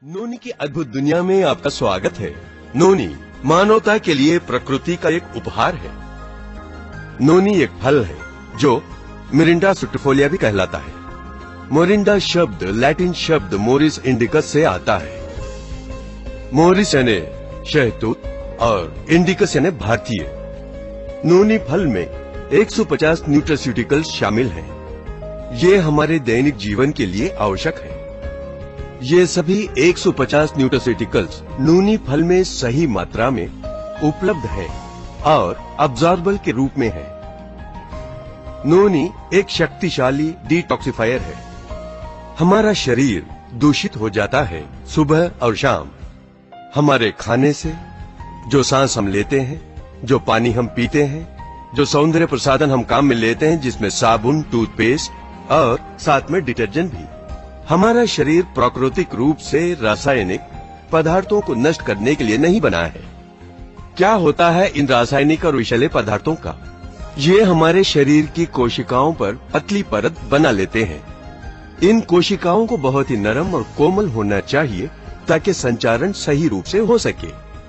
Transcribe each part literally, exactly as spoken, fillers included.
नोनी की अद्भुत दुनिया में आपका स्वागत है। नोनी मानवता के लिए प्रकृति का एक उपहार है। नोनी एक फल है जो मिरिंडा सुटिफोलिया भी कहलाता है। मोरिंडा शब्द लैटिन शब्द मोरिस इंडिकस से आता है। मोरिस यानी शहतूत और इंडिकस यानी भारतीय। नोनी फल में एक सौ पचास न्यूट्रास्यूटिकल्स शामिल हैं। ये हमारे दैनिक जीवन के लिए आवश्यक है। ये सभी एक सौ पचास न्यूट्रास्यूटिकल्स नोनी फल में सही मात्रा में उपलब्ध है और अब्जॉर्बल के रूप में है। नोनी एक शक्तिशाली डिटॉक्सिफायर है। हमारा शरीर दूषित हो जाता है सुबह और शाम, हमारे खाने से, जो सांस हम लेते हैं, जो पानी हम पीते हैं, जो सौंदर्य प्रसाधन हम काम में लेते हैं जिसमें साबुन, टूथपेस्ट और साथ में डिटर्जेंट भी। हमारा शरीर प्राकृतिक रूप से रासायनिक पदार्थों को नष्ट करने के लिए नहीं बना है। क्या होता है इन रासायनिक और विषैले पदार्थों का? ये हमारे शरीर की कोशिकाओं पर पतली परत बना लेते हैं। इन कोशिकाओं को बहुत ही नरम और कोमल होना चाहिए ताकि संचारण सही रूप से हो सके।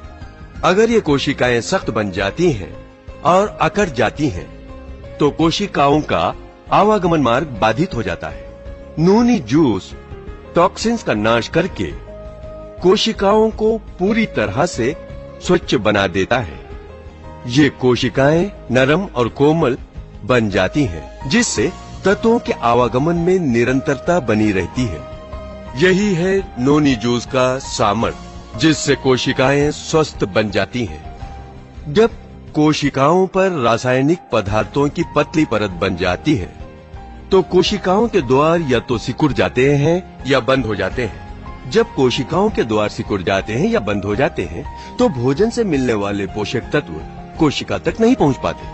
अगर ये कोशिकाएं सख्त बन जाती हैं और अकड़ जाती हैं, तो कोशिकाओं का आवागमन मार्ग बाधित हो जाता है। नोनी जूस टॉक्सिन्स का नाश करके कोशिकाओं को पूरी तरह से स्वच्छ बना देता है। ये कोशिकाएं नरम और कोमल बन जाती हैं, जिससे तत्वों के आवागमन में निरंतरता बनी रहती है। यही है नोनी जूस का सामर्थ्य, जिससे कोशिकाएं स्वस्थ बन जाती हैं। जब कोशिकाओं पर रासायनिक पदार्थों की पतली परत बन जाती है, तो कोशिकाओं के द्वार या तो सिकुड़ जाते हैं या बंद हो जाते हैं। जब कोशिकाओं के द्वार सिकुड़ जाते हैं या बंद हो जाते हैं, तो भोजन से मिलने वाले पोषक तत्व कोशिका तक नहीं पहुंच पाते।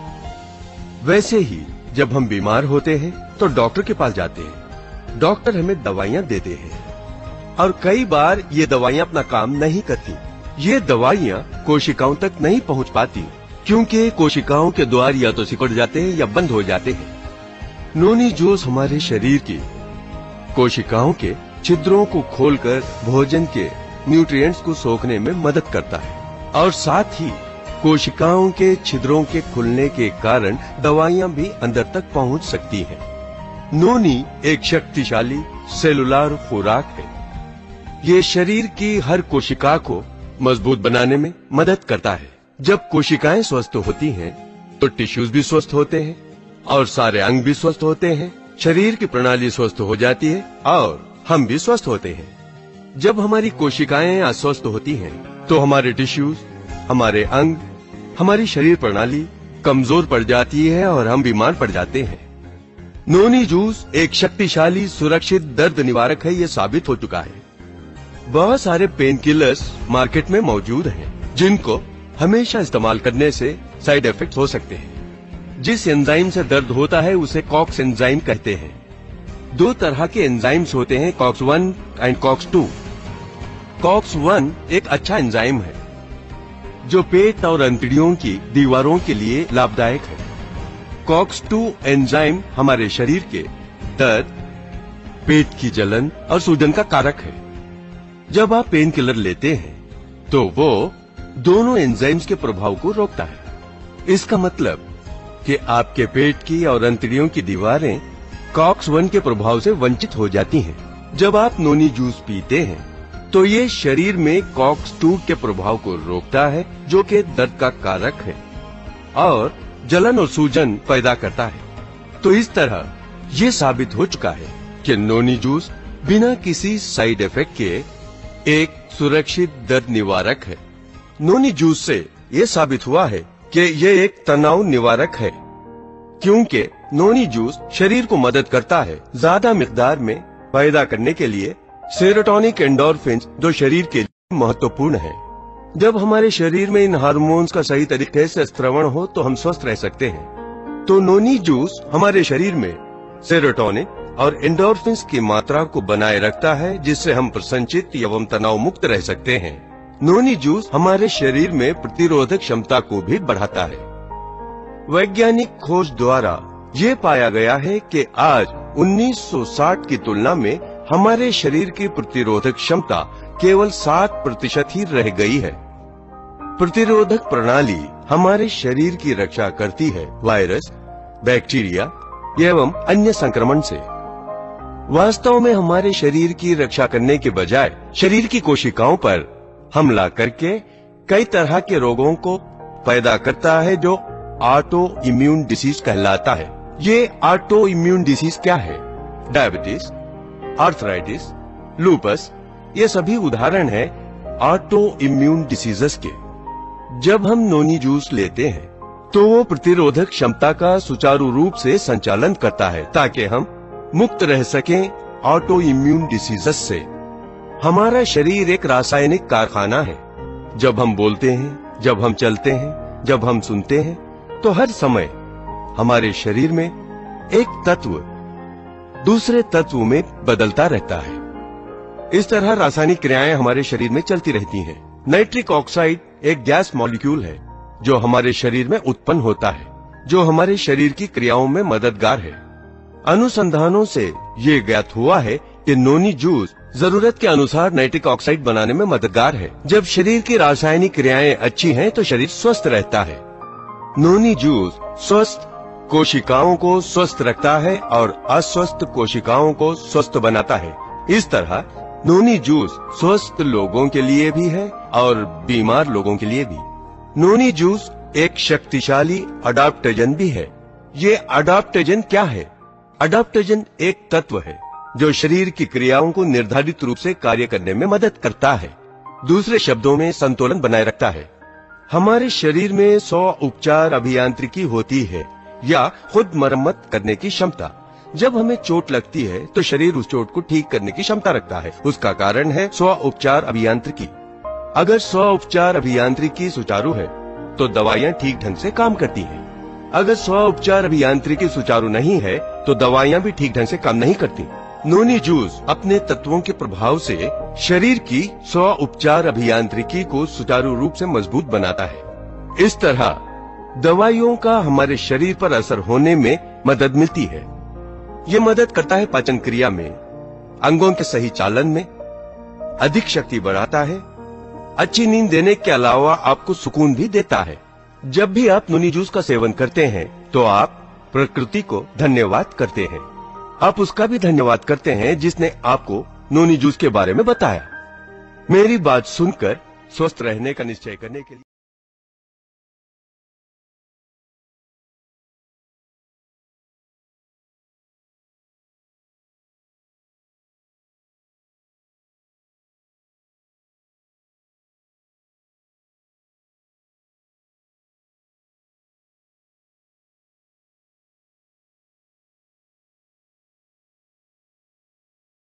वैसे ही जब हम बीमार होते हैं तो डॉक्टर के पास जाते हैं। डॉक्टर हमें दवाइयां देते हैं और कई बार ये दवाइयां अपना काम नहीं करती। ये दवाइयां कोशिकाओं तक नहीं पहुंच पाती क्योंकि कोशिकाओं के द्वार या तो सिकुड़ जाते हैं या बंद हो जाते हैं। नोनी जूस हमारे शरीर की कोशिकाओं के छिद्रों को खोलकर भोजन के न्यूट्रिएंट्स को सोखने में मदद करता है और साथ ही कोशिकाओं के छिद्रों के खुलने के कारण दवाइयां भी अंदर तक पहुंच सकती हैं। नोनी एक शक्तिशाली सेलुलर खुराक है। ये शरीर की हर कोशिका को मजबूत बनाने में मदद करता है। जब कोशिकाएं स्वस्थ होती हैं, तो टिश्यूज भी स्वस्थ होते हैं और सारे अंग भी स्वस्थ होते हैं। शरीर की प्रणाली स्वस्थ हो जाती है और हम भी स्वस्थ होते हैं। जब हमारी कोशिकाएं अस्वस्थ होती हैं, तो हमारे टिश्यूज, हमारे अंग, हमारी शरीर प्रणाली कमजोर पड़ जाती है और हम बीमार पड़ जाते हैं। नोनी जूस एक शक्तिशाली सुरक्षित दर्द निवारक है, ये साबित हो चुका है। बहुत सारे पेन किलर्स मार्केट में मौजूद हैं, जिनको हमेशा इस्तेमाल करने से साइड इफेक्ट हो सकते हैं। जिस एंजाइम से दर्द होता है उसे कॉक्स एंजाइम कहते हैं। दो तरह के एंजाइम्स होते हैं, COX one and COX two. COX one एक अच्छा एंजाइम है जो पेट और अंतड़ियों की दीवारों के लिए लाभदायक है। कॉक्स टू एंजाइम हमारे शरीर के दर्द, पेट की जलन और सूजन का कारक है। जब आप पेन किलर लेते हैं तो वो दोनों एंजाइम्स के प्रभाव को रोकता है। इसका मतलब कि आपके पेट की और अंतड़ियों की दीवारें कॉक्स वन के प्रभाव से वंचित हो जाती हैं। जब आप नोनी जूस पीते हैं तो ये शरीर में कॉक्स टू के प्रभाव को रोकता है, जो कि दर्द का कारक है और जलन और सूजन पैदा करता है। तो इस तरह ये साबित हो चुका है कि नोनी जूस बिना किसी साइड इफेक्ट के एक सुरक्षित दर्द निवारक है। नोनी जूस से ये साबित हुआ है कि ये एक तनाव निवारक है, क्योंकि नोनी जूस शरीर को मदद करता है ज्यादा मिकदार में पैदा करने के लिए सेरोटोनिक एंडोर्फिन्स, जो शरीर के लिए महत्वपूर्ण है। जब हमारे शरीर में इन हार्मोन्स का सही तरीके से स्रवण हो तो हम स्वस्थ रह सकते हैं। तो नोनी जूस हमारे शरीर में सेरोटोनिक और एंडोर्फिन्स की मात्रा को बनाए रखता है, जिससे हम प्रसन्नचित्त एवं तनाव मुक्त रह सकते हैं। नोनी जूस हमारे शरीर में प्रतिरोधक क्षमता को भी बढ़ाता है। वैज्ञानिक खोज द्वारा ये पाया गया है कि आज उन्नीस सौ साठ की तुलना में हमारे शरीर की प्रतिरोधक क्षमता केवल सात प्रतिशत ही रह गई है। प्रतिरोधक प्रणाली हमारे शरीर की रक्षा करती है वायरस, बैक्टीरिया एवं अन्य संक्रमण से। वास्तव में हमारे शरीर की रक्षा करने के बजाय शरीर की कोशिकाओं पर हमला करके कई तरह के रोगों को पैदा करता है, जो ऑटो इम्यून डिसीज कहलाता है। ये ऑटो इम्यून डिसीज क्या है? डायबिटीज, आर्थराइटिस, लूपस, ये सभी उदाहरण हैं ऑटो इम्यून डिसीजेस के। जब हम नोनी जूस लेते हैं तो वो प्रतिरोधक क्षमता का सुचारू रूप से संचालन करता है, ताकि हम मुक्त रह सकें ऑटो इम्यून डिसीजेस से। हमारा शरीर एक रासायनिक कारखाना है। जब हम बोलते हैं, जब हम चलते हैं, जब हम सुनते हैं, तो हर समय हमारे शरीर में एक तत्व दूसरे तत्व में बदलता रहता है। इस तरह रासायनिक क्रियाएं हमारे शरीर में चलती रहती हैं। नाइट्रिक ऑक्साइड एक गैस मॉलिक्यूल है जो हमारे शरीर में उत्पन्न होता है, जो हमारे शरीर की क्रियाओं में मददगार है। अनुसंधानों से ये ज्ञात हुआ है कि नोनी जूस जरूरत के अनुसार नाइट्रिक ऑक्साइड बनाने में मददगार है। जब शरीर की रासायनिक क्रियाएं अच्छी हैं तो शरीर स्वस्थ रहता है। नोनी जूस स्वस्थ कोशिकाओं को स्वस्थ रखता है और अस्वस्थ कोशिकाओं को स्वस्थ बनाता है। इस तरह नोनी जूस स्वस्थ लोगों के लिए भी है और बीमार लोगों के लिए भी। नोनी जूस एक शक्तिशाली अडॉप्टोजन भी है। ये अडॉप्टोजन क्या है? अडॉप्टोजन एक तत्व है जो शरीर की क्रियाओं को निर्धारित रूप से कार्य करने में मदद करता है। दूसरे शब्दों में संतुलन बनाए रखता है। हमारे शरीर में सौ उपचार अभियांत्रिकी होती है या खुद मरम्मत करने की क्षमता। जब हमें चोट लगती है तो शरीर उस चोट को ठीक करने की क्षमता रखता है। उसका कारण है स्व उपचार अभियांत्रिकी। अगर स्व उपचार अभियांत्रिकी सुचारू है तो दवाइयां ठीक ढंग से काम करती हैं। अगर स्व उपचार अभियांत्रिकी सुचारू नहीं है तो दवाइयां भी ठीक ढंग से काम नहीं करती। नोनी जूस अपने तत्वों के प्रभाव से शरीर की स्व उपचार अभियांत्रिकी को सुचारू रूप से मजबूत बनाता है। इस तरह दवाइयों का हमारे शरीर पर असर होने में मदद मिलती है। ये मदद करता है पाचन क्रिया में, अंगों के सही चालन में, अधिक शक्ति बढ़ाता है, अच्छी नींद देने के अलावा आपको सुकून भी देता है। जब भी आप नोनी जूस का सेवन करते हैं तो आप प्रकृति को धन्यवाद करते हैं। आप उसका भी धन्यवाद करते हैं जिसने आपको नोनी जूस के बारे में बताया। मेरी बात सुनकर स्वस्थ रहने का निश्चय करने के लिए